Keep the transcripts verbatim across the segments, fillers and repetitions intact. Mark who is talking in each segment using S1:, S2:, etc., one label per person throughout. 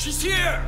S1: She's here!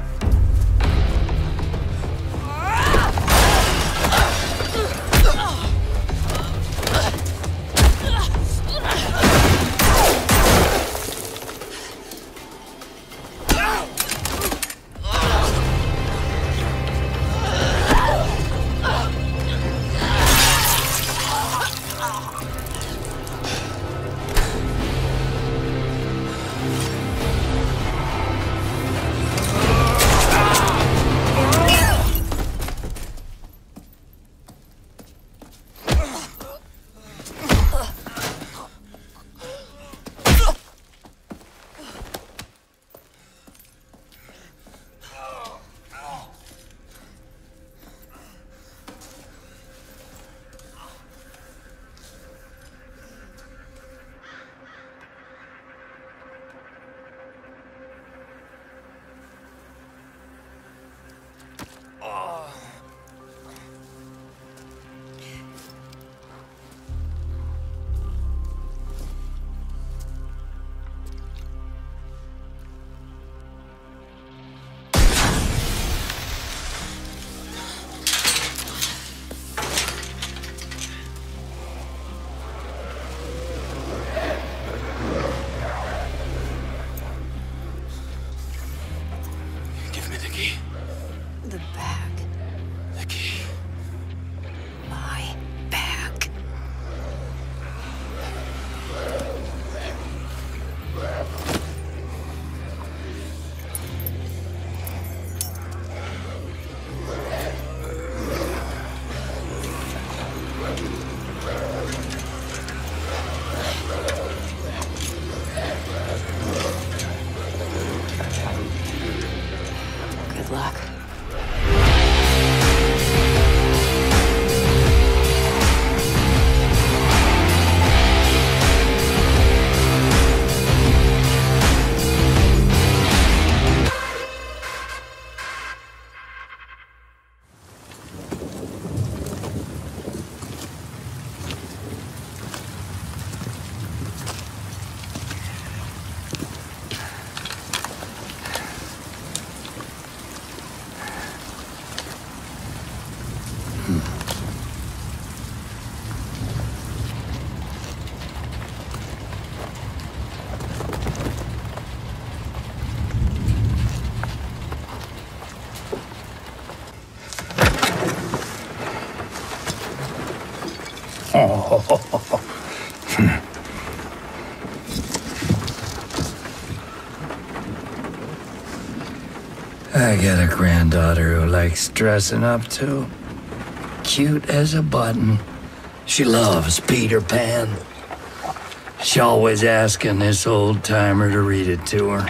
S2: The bag.
S1: The key.
S2: My bag. Good luck.
S3: I got a granddaughter who likes dressing up too. Cute as a button. She loves Peter Pan. She always asking this old timer to read it to her.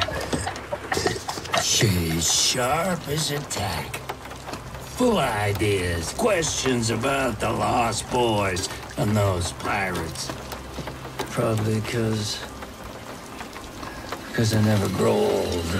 S3: She's sharp as a tack. Full of ideas, questions about the Lost Boys and those pirates. Probably because... because I never grow old.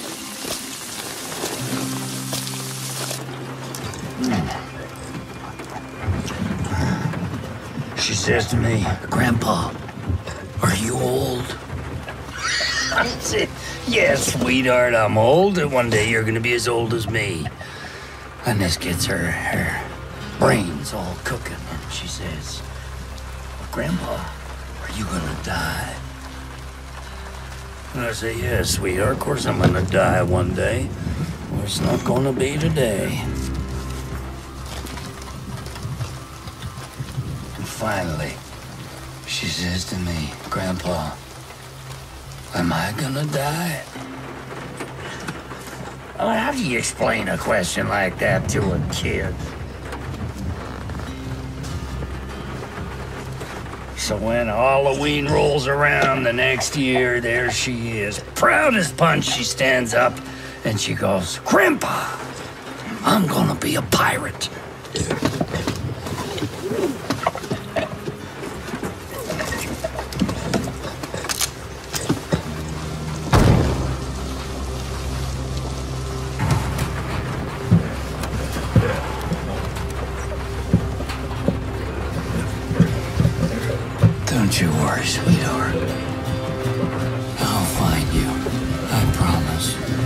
S3: She says to me, "Grandpa, are you old?" I said, "Yeah, sweetheart, I'm old, and one day you're gonna be as old as me." And this gets her, her brains all cooking, and she says, "Grandpa, are you gonna die?" And I say, "Yeah, sweetheart, of course I'm gonna die one day. Well, it's not gonna be today." And finally, she says to me, "Grandpa, am I gonna die?" Well, how do you explain a question like that to a kid? So when Halloween rolls around the next year, there she is, proud as punch. She stands up and she goes, "Grandpa, I'm gonna be a pirate." Don't you worry, sweetheart. I'll find you. I promise.